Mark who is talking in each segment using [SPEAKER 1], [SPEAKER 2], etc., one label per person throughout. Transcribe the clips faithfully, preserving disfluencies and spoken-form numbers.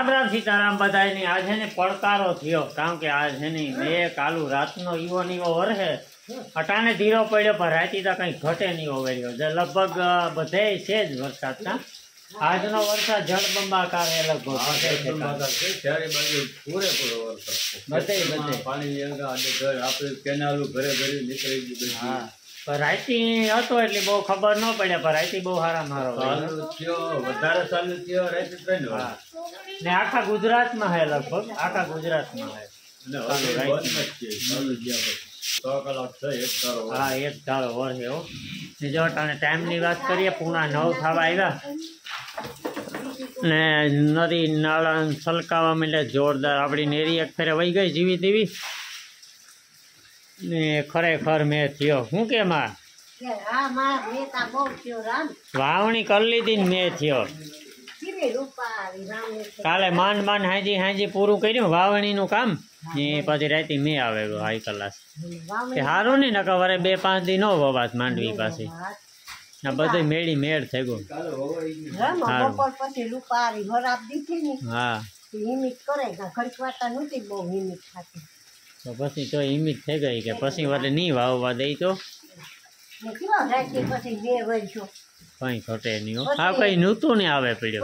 [SPEAKER 1] રામ સીતારામ બધાયની આજ છે ને પડકારો થયો કારણ કે આજ છે ને મેં કાલુ રાતનો ઈવો ને ઈવો વરહે અટાણે ધીરો પડ્યો પણ રાતી તો કંઈ ઘટે નહીં ઓવર્યો જે લગભગ બધે છે જ વરસાદના આજનો વરસાદ જળબંબાકાર એ લગભગ
[SPEAKER 2] ચારે બાજુ પૂરેપૂરો વરસાદ
[SPEAKER 1] બધે બધે
[SPEAKER 2] પાણી આપણે કેનાલો ઘરે ઘરે નીકળી ગયું.
[SPEAKER 1] હા પણ રાતી હતો એટલે બહુ ખબર ન પડ્યા પણ રાતી બહુ સારા મારો
[SPEAKER 2] થયો વધારે ચાલુ થયો રાતે ત્રણ
[SPEAKER 1] હા ને આખા ગુજરાતમાં હે લગભગ આખા ગુજરાતમાં હે
[SPEAKER 2] સો કલાક છે એક તારો.
[SPEAKER 1] હા એક ધારો વર છે હો. જો અને ટાઈમની વાત કરીએ પૂણા નવ થવા આવ્યા ને નદી નાળા છલકાવા માંડે જોરદાર. આપણી નેરી એક ફેરે વહી ગઈ જીવી તેવી ને ખરેખર મેં થયો શું કે માં વાવણી કરી લીધી ને મેં થયો કાલે માંડ માંડ હાજી હાજી પૂરું કર્યું વાવણીનું કામ ને પછી રાતે મેં આવે હાઈ કલાસ સારું નહીં નકર વરે બે પાંચ દી ન વવાત માંડવી પાસે આ બધું મેળી મેળ થઈ ગયું. હા તો પછી તો હિમિત થઈ ગઈ કે પછી વરે નહીં વાવવા દઈ તો કઈ ઘટે નહીં. હા કઈ નૂતું ને આવે પડ્યો.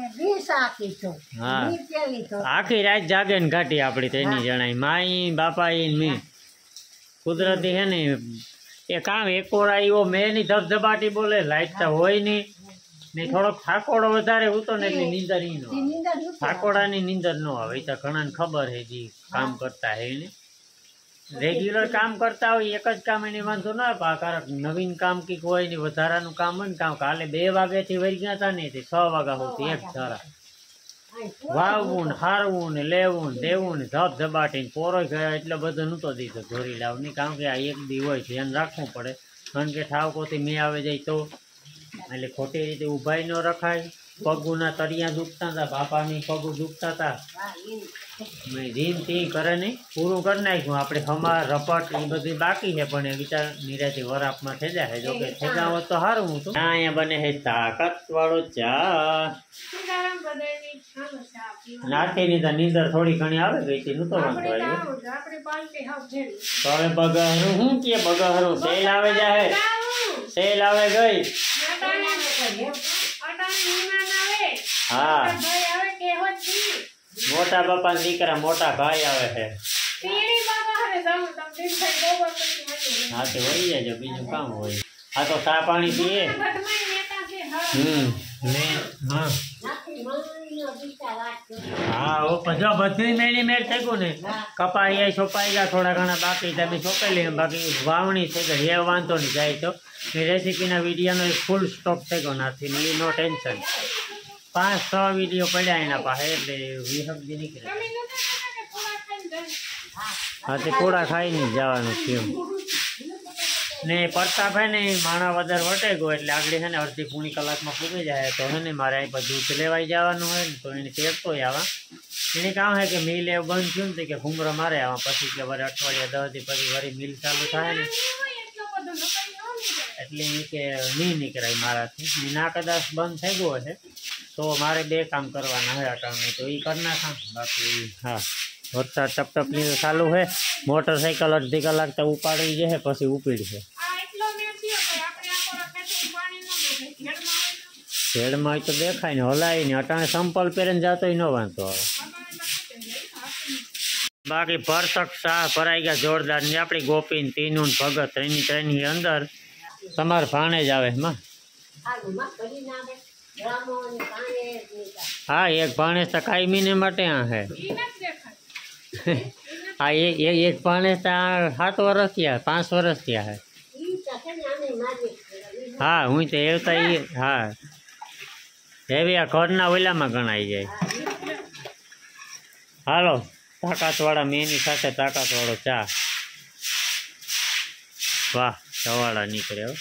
[SPEAKER 1] હા આખી રાત જાગે ને ઘાટી આપડી તેની જણાય માઈ બાપા મી કુદરતી હે ને એ કામ એકોરા એવો મેં ની ધબધબાટી બોલે લાઈટ તો હોય નહીં ને થોડોક થાકોડો વધારે ઉતો ને એટલે નીંદર ઈ નો થાકોડાની નીંદર ન આવે. તો ઘણાને ખબર હે જી કામ કરતા હે ને રેગ્યુલર કામ કરતા હોય એક જ કામ એની વાંધો ના આવે. કારણ નવીન કામ કઈક હોય ને વધારાનું કામ હોય ને કામ કાલે બે વાગ્યાથી વહી ગયા હતા ને છ વાગ્યા સુધી એક ધારા વાવવું ને હારવું ને લેવું ને દેવું ને ધબ ધબાટી પોરો ગયા એટલે બધું નહોતો દીધો ધોરી લાવ નહીં. કારણ કે આ એક દી હોય ધ્યાન રાખવું પડે કારણ કે ઠાવકોથી મેં આવે જાય તો એટલે ખોટી રીતે ઊભાઈ ન રખાય. પગુના તળિયા દુખતા હતા બાપાની પગું દુખતા હતા રીન તી કરે નહીં પૂરું કરી નાખ્યું. આપણે હમા રપટ એ બધી બાકી છે પણ એ વિચાર નિરાથી વરાપમાં થઈ જાય. જો કે થઈ જાવ તો સારું હતું. અહીંયા બને છે તાકાત વાળો ચા નાખીની તો નીંદર થોડી ઘણી આવે ગઈ હતી નતો વાંધો આવ્યો. તો હવે બગાહરું શું કે બગાહરું સેલ આવે જાય સેલ આવે ગઈ. હા મોટા બાપા દીકરા મોટા ભાઈ આવે છે. હા તો વળી જાય બીજું કામ હોય. હા તો ચા પાણી પીએ. હમ હા હા ઓ જો બધી મેળી મેળ થઈ ગયું ને કપાઈ છોપાઈ ગયા થોડા ઘણા બાકી તમે છોપાઈ લઈએ બાકી વાવણી થઈ ગઈ એ વાંધો નહીં જાય તો રેસીપીના વિડીયોનો એક ફૂલ સ્ટોક થઈ ગયો નથી ને નો ટેન્શન. પાંચ છ વિડીયો પડ્યા એના પાસે એટલે વિહગજી નીકળે. હા તે થોડા ખાઈને જવાનું થયું ને પ્રતાપભાઈ ને માણા વધારે વટે ગયો એટલે આગળ છે ને અડધી પૂણી કલાકમાં પૂરી જાય તો હે ને મારે અહીં બધું દૂધ લેવાઈ જવાનું હોય ને તો એને તેરતો આવા એને કામ છે કે મિલ એવું બંધ થયું ને કે ઘૂમરો મારે આવા પછી કે વરે અઠવાડિયા દસ દી પછી વળી મિલ ચાલુ થાય ને એટલે એ કે નહીં નીકળાય મારાથી. ના કદાચ બંધ થઈ ગયો છે તો મારે બે કામ કરવાના હોય અટાણે તો એ કરી નાખા. બાકી હા વરસાદ ટપટપની ચાલુ છે મોટરસાઇકલ અડધી કલાક તો ઉપાડી જશે પછી ઉપીડ છે. શેડમાં તો દેખાય ને હલાય ને અટાણે સંપલ પહેરીને જતો ન વાંધો આવે. બાકી ભરસક શાહ ભરાઈ ગયા જોરદાર ને આપણી ગોપીન તીનું ભગત ત્રણની ત્રણની અંદર તમારે ભાણે જ આવે એમાં. હા એક ભાણેજ તો કાયમીને માટે આ હે. હા એક એક ભાણેજ તો સાત વર્ષ થયા પાંચ વર્ષ થયા હે. હા હું તો એવતા એ હા એવી આ ઘરના ઓલામાં ગણાઈ જાય. હાલો તાકાતવાળા મેની સાથે તાકાતવાળો ચા. વાહ સવાળા નીકળે હવે.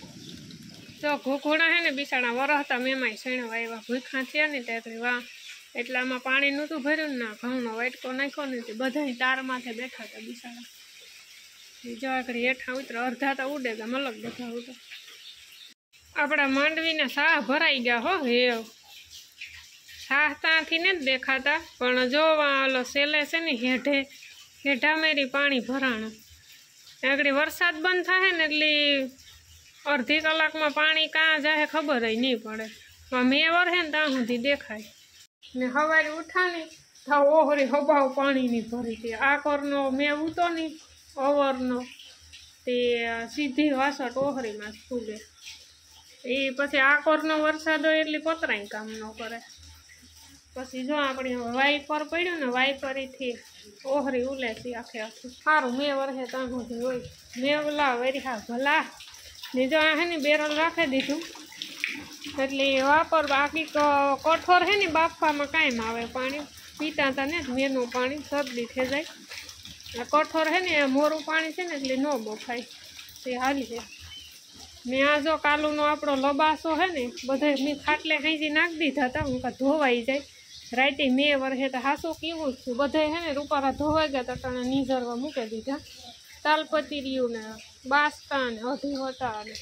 [SPEAKER 3] તો ઘોઘોડા હે ને બિસાણા વરહ હતા મેમાય સૈણો આવ્યા ભૂખા થયા ને ત્યારે વાહ એટલે આમાં પાણી નહોતું ભર્યું ને ઘઉંનો વાટકો નાખ્યો ને બધા તાર માથે બેઠા હતા બિસાડા. જો આગળ હેઠા ઉતરે અડધા તો ઉડે ગયા મલક બધા ઉતરે. આપણા માંડવીને સાહ ભરાઈ ગયા હો હેવ. સાહ ત્યાંથી ને જ દેખાતા પણ જો ઓલો સેલે છે ને હેઠે હેઠા મેરી પાણી ભરાણું. આગળ વરસાદ બંધ થાય ને એટલે અડધી કલાકમાં પાણી કાં જાય ખબર જ નહીં પડે. મેં વરહે ને ત્યાં સુધી દેખાય ને સવારે ઉઠાની તો ઓહરી હબાવ પાણીની ભરી હતી. આ કરનો મેં ઉતો નહીં ઓવરનો તે સીધી વાસટ ઓહરીમાં જ ફૂલે. એ પછી આ કોરનો વરસાદ હોય એટલે પતરાય કામ ન કરે. પછી જો આપણે વાઇપર પડ્યું ને વાઇપરીથી ઓહરી ઉલે છે આખે આખી. સારું મેં વરસે ત્યાં સુધી હોય મેં ઓલા વેરી હા ભલા ને જો આ હે ને બેરલ રાખી દીધું એટલે વાપર બાકી કઠોર હે ને બાફવામાં કાંઈ આવે પાણી પીતા હતા ને મેનું પાણી શરદી થઈ જાય. કઠોર હે ને મોરું પાણી છે ને એટલે ન બફાય તે હાલી છે. ને આ જો કાલુનો આપણો લબાસો હે ને બધા મેં ખાટલે ખાંસી નાખી દીધા હતા હું કાં ધોવાઈ જાય રાઈતે મેં વરસે તો હાસું કેવું જ છું બધા હે ને રૂપારા ધોવાઈ ગયા હતા ટાણા નીઝરવા મૂકી દીધા. તાલપતી રહ્યું ને બાસકા ને અઢી હોટા ને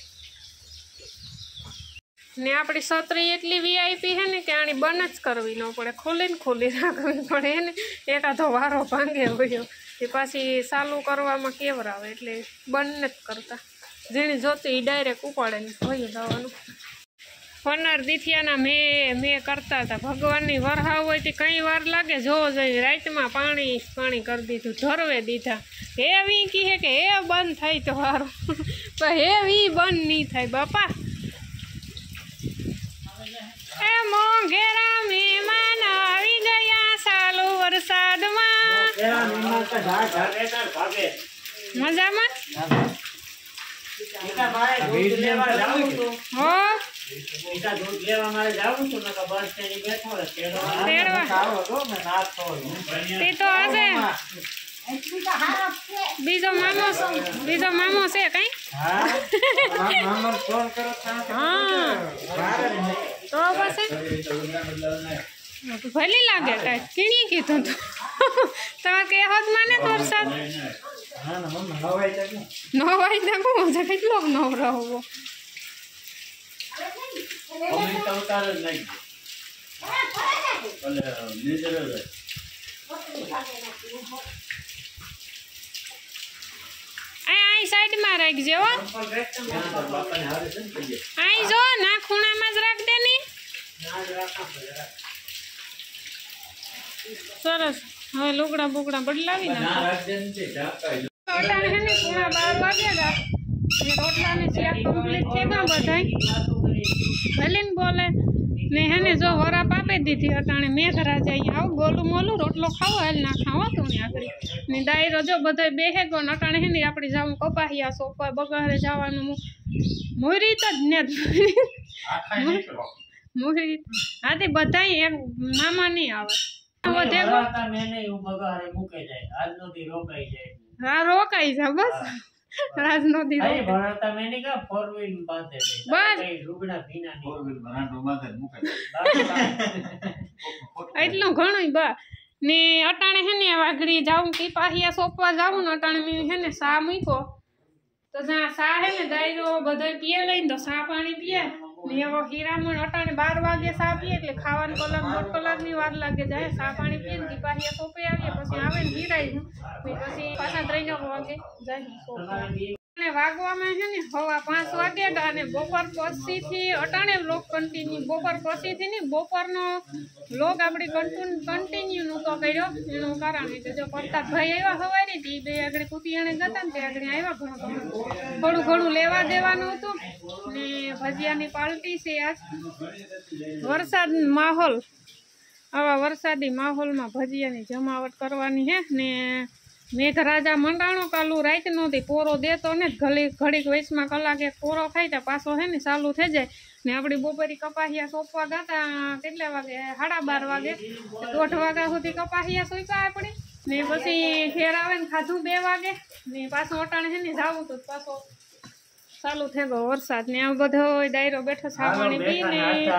[SPEAKER 3] ને આપણી છત્રી એટલી વીઆઈપી હે ને કે આની બંધ જ કરવી ન પડે ખોલીને ખોલી રાખવી પડે હે ને એકાદો વારો ભાંગે હોય તે પાછી ચાલુ કરવામાં કેવરાવે એટલે બંધ જ કરતા. જેની જોતી એ ડાયરેક્ટ ઉપાડે ને ભયું જવાનું. પંદર દીથિયાના મેં મેં કરતા હતા. ભગવાનની વરહાવ હોય તે કંઈ વાર લાગે જોવો જોઈએ. રાતમાં પાણી પાણી કરી દીધું ધરવે દીધા. હે વી કહે કે હે બંધ થાય તો સારું પણ હે વી બંધ નહીં થાય બાપા. એ મોંઘેરા મહેમાન આવી ગયા ચાલુ વરસાદમાં. મજામાં હો તે તો આજે બીજો મામો બીજો મામો છે કઈ હા તો પછી ભલી લાગે કઈ કીણી કીધું તું તમારે કે હોત માને વરસાદ નવાઈ તકું છે કેટલો નવરો હોવો અહીં સાઈડમાં રાખજે હો. અહીં જો ના ખૂણામાં જ રાખ દે ની. સરસ હવે લુગડા બુગડા બદલાવી નાખો. અટાણે હે ને પૂણા બાર વાગ્યા હતા રોટલાની શાક કમ્પ્લીટ થઈ ગયા બધા ભલે ને બોલે ને હે ને જો વરાપ આપી દીધી અટાણે મેઘરાજ અહીંયા આવું ગોલું મોલું રોટલો ખાવો હાલ ના ખાવો તું ને આકડી ને દાયરો જો બધા બેહે ગયો ને અટાણે હે ને આપણે જાવું કપાહિયા સોપા બગારે જવાનું મોરી તો જ ને મોરી હા તે બધા એક મામા નહીં આવે હા રોકાઈ જા બસ રાજ નો દી એટલું ઘણું બા ને અટાણે હે ને વાઘડી જાઉં કે પાહિયા સોંપવા જાવું ને અટાણે મેં હે ને સા મૂકો તો જ્યાં સા હે ને દાયરો બધા પીએ લઈને તો સા પાણી પીએ ને એવો હીરામણ અટાણે બાર વાગે સા પીએ એટલે ખાવાનું કલાક દોઢ કલાકની વાર લાગે જાય. સા પાણી પીએ ને પાહિયા સોંપી આવીએ પછી આવે ને હીરાઈ પછી પાછા ત્રણ વાગે જાય. અને વાગવામાં છે ને હવા પાંચ વાગ્યા અને બપોર પછીથી અટાણે લોક કન્ટિન્યુ બપોર પછીથી ને બપોરનો લોક આપણે કન્ટિન્યુ નહોતો કર્યો એનું કારણ કે જો પ્રતાપભાઈ આવ્યા સવારે તે બે આગળ કુતિયાણે જતા ને તે આગળ આવ્યા ઘણું ઘણું થોડું ઘણું લેવા દેવાનું હતું ને ભજીયાની પાર્ટી છે આજ. વરસાદ માહોલ આવા વરસાદી માહોલમાં ભજીયાની જમાવટ કરવાની છે ને મેઘરાજા મંડાણો કાલું રાત નહોતી પોરો દેતો ને ઘડી ઘડીક વયસમાં કલાકે પોરો ખાઈ તા પાછો હે ને ચાલુ થઈ જાય ને આપણી બપોરી કપાહિયા સોંપવા ગાતા કેટલા વાગે સાડા બાર વાગે દોઢ વાગ્યા સુધી કપાહિયા સોંપ્યા આપણે ને પછી ફેર આવે ને ખાધું બે વાગે ને પાછું અટાણે છે ને જાવું તો પાછો ચાલુ થઈ ગયો વરસાદ ને આ બધો ડાયરો બેઠો ચા પાણી પીને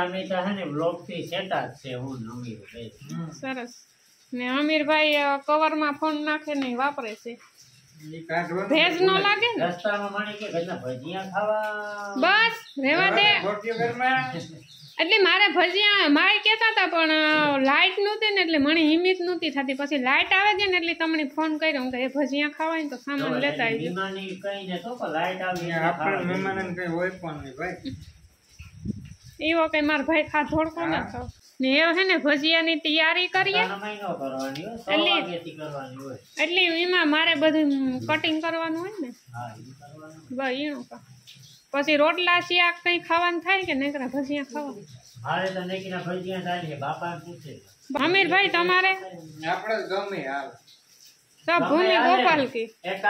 [SPEAKER 3] સરસ ને અમીરભાઈ કવરમાં ફોન નાખે ને વાપરે છે ભેજ ન લાગે ને બસ રેવા દે એટલે મારે ભજીયા માય કહેતા હતા પણ લાઇટ નહોતી ને એટલે મને હિંમત નહોતી થતી પછી લાઇટ આવે છે ને એટલે તમને ફોન કર્યો કે એ ભજીયા ખાવાય ને તો સામાન લેતા આવી એવો કઈ મારા ભાઈ ખા ધોડકો ન ખાવ ને એ છે ને ભજીયાની તૈયારી કરીએ એટલે એટલે એમાં મારે બધું કટિંગ કરવાનું હોય ને બસ એનું કા પછી રોટલા શાક કઈ ખાવાનું થાય કે નકરા ભજીયા ખાવા અમીરભાઈ તમારે ભૂમિ ગોપાલ કી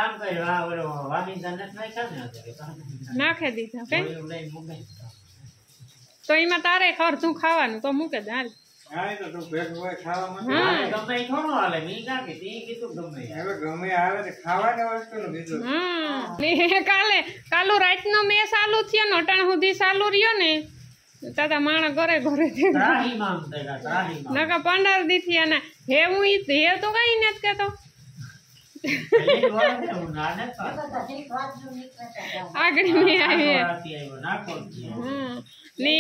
[SPEAKER 3] નાખી દીધા કે તો એમાં તારે અડધું ખાવાનું તો મૂકે દે હાલ કાલે કાલુ રાત નો મેં ચાલુ થયો ને અટાણ સુધી ચાલુ રહ્યો ને દાદા માણસ ઘરે ઘરે નકા પંદર દી થયા ને હે હું હે તો કઈ નથી કેતો આગળ મેં આવી ને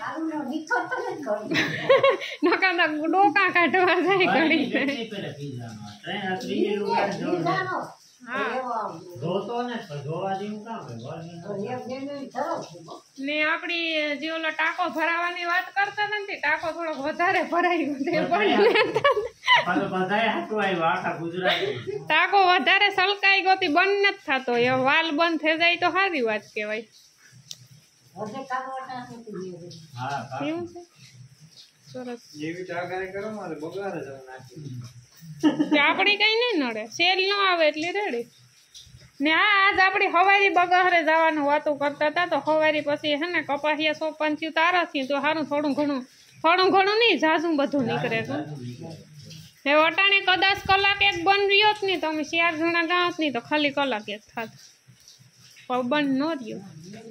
[SPEAKER 3] નકા ડોકા કાઢવા જાય ઘડી ને આપડી જે ઓલા ટાંકો ભરાવાની વાત કરતા હતા ને ટાંકો થોડોક વધારે ભરાઈ ટાંકો વધારે સલકાઈ ગયો બંધ નથી થતો એ વાલ બંધ થઈ જાય તો સારી વાત કેવાય આપડી કઈ નઈ નડે સેલ ન આવે એટલે રેડી ને આ આજ આપડી હવારી બગાહરે જવાનું વાતો કરતા હતા તો હવારી પછી હે ને કપાસિયા સો પંચ્યું તારા થી તો સારું થોડું ઘણું થોડું ઘણું નહીં ઝાઝું બધું નીકળે છે હવે અટાણે કદાચ કલાક એક બંધ રહ્યો જ નહીં તો અમે ચાર જણા ગાંસ નહીં તો ખાલી કલાક એક થાત બંધ ન રહ્યો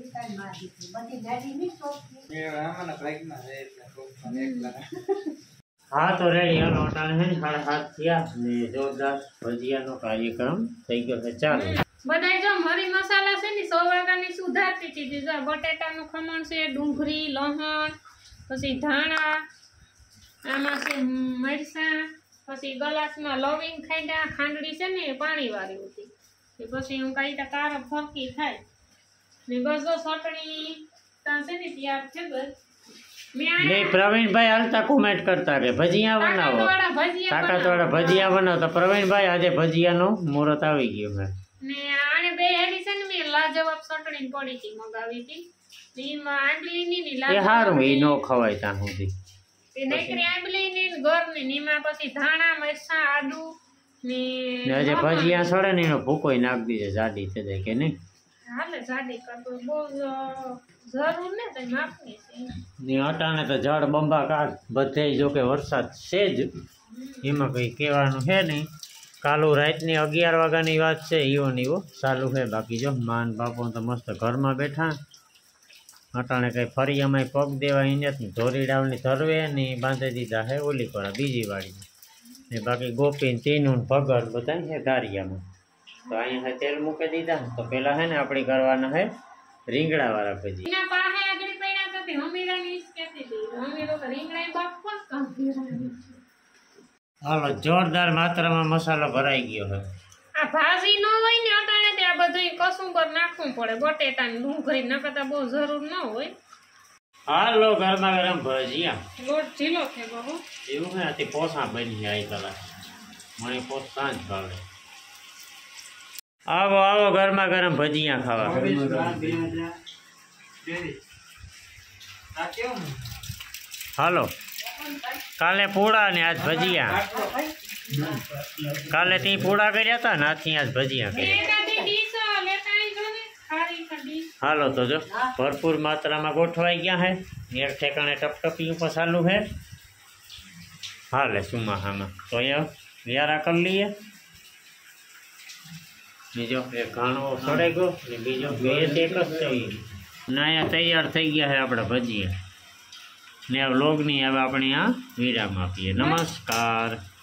[SPEAKER 1] હા તો રેડી હાલો અટાણે હે ને સાડા સાત થયા ને જોરદાર ભજીયાનો કાર્યક્રમ થઈ ગયો છે ચાલો
[SPEAKER 3] બધા જો મરી મસાલા છે ને સો વાગ્યાની સુધારતી ચીજ જો બટેટાનું ખમણ છે ડુંગળી લસણ પછી ધાણા આમાં છે મરચાં પછી ગલાસમાં લવિંગ ખાંડા ખાંડડી છે ને પાણી વાળી હતી પછી હું કઈ કારો ફરકી થાય ને બસ જો ચટણી ત્યાં છે ને તૈયાર છે બસ
[SPEAKER 1] નહીં પ્રવીણભાઈ હાલતા કોમેન્ટ કરતા કે ભજીયા બનાવો તાકાતવાળા ભજીયા બનાવો તો પ્રવીણભાઈ આજે ભજીયાનો મુહૂર્ત આવી ગયો મેં
[SPEAKER 3] ને આને બે હેરી છે ને મેં લાજવાબ ચટણી પડી હતી મગાવી હતી એમાં આંબલીની ની લાજવાબ એ
[SPEAKER 1] સારું એ નો ખવાય ત્યાં સુધી
[SPEAKER 3] એ નકરી આંબલીની ગરની નીમાં પછી ધાણા મરચાં આદુ ને
[SPEAKER 1] આજે ભજીયા સડે ને એનો ભૂકો નાખી દીધે જાડી થઈ જાય કે નહીં
[SPEAKER 3] હાલે જાડી કરતો બહુ જરૂર ને તો નાખની છે
[SPEAKER 1] ને અટાણે તો જળ બંબાકાર બધે જો કે વરસાદ છે જ એમાં કંઈ કહેવાનું છે નહીં કાલુ રાતની અગિયાર વાગ્યાની વાત છે એવો ને એવો ચાલુ છે બાકી જો માન બાપો તો મસ્ત ઘરમાં બેઠા અટાણે કંઈ ફરિયામાં પગ દેવા અહીંયા ધોરી ડાવની ધરવે ને બાંધી દીધા છે ઓલી કોરા બીજી વાડીમાં ને બાકી ગોપીન તીનું ભગત બધા છે ધારિયામાં તો અહીંયા તેલ મૂકી દીધા તો પેલા છે ને આપણે કરવાના છે રીંગણા વાળા ભજી
[SPEAKER 3] એના પાસે આગળ પડ્યા તો તે હમીરાની જ કહેતી હતી હમીરો તો રીંગણા બાપ કોણ કામ કર્યું
[SPEAKER 1] હાલો જોરદાર માત્રામાં મસાલો ભરાઈ ગયો છે
[SPEAKER 3] આ ભાજી ન હોય ને અટાણે તે આ બધું કસુંબર નાખવું પડે બટેટા ને ડુંગળી નકરતા બહુ જરૂર ન હોય
[SPEAKER 1] હાલો ગરમા ગરમ ભજીયા
[SPEAKER 3] લોટ ઢીલો છે બહુ
[SPEAKER 1] એવું ને આથી પોસા બની જાય કલાક મને પોસ સાંજ ભાવે આવો આવો ગરમા ગરમ ભજીયા ખાવા હાલો કાલે પૂડા ને આજ ભજીયા કાલે તી પૂડા કર્યા હતા ને આજથી આજ ભજીયા કર્યા હાલો તો જો ભરપૂર માત્રામાં ગોઠવાઈ ગયા હે એક ઠેકાણે ટપટપી ઉપર ચાલુ છે હાલે સુમાહામાં તો અહીંયા વ્યારા કરી લઈએ બીજો એક ઘાણો સડાઈ ગયો ને બીજો ગેસ એક જ થઈ ને અહીંયા તૈયાર થઈ ગયા છે આપણા ભજીયા ને આ વ્લોગની હવે આપણે આ વિરામ આપીએ. નમસ્કાર.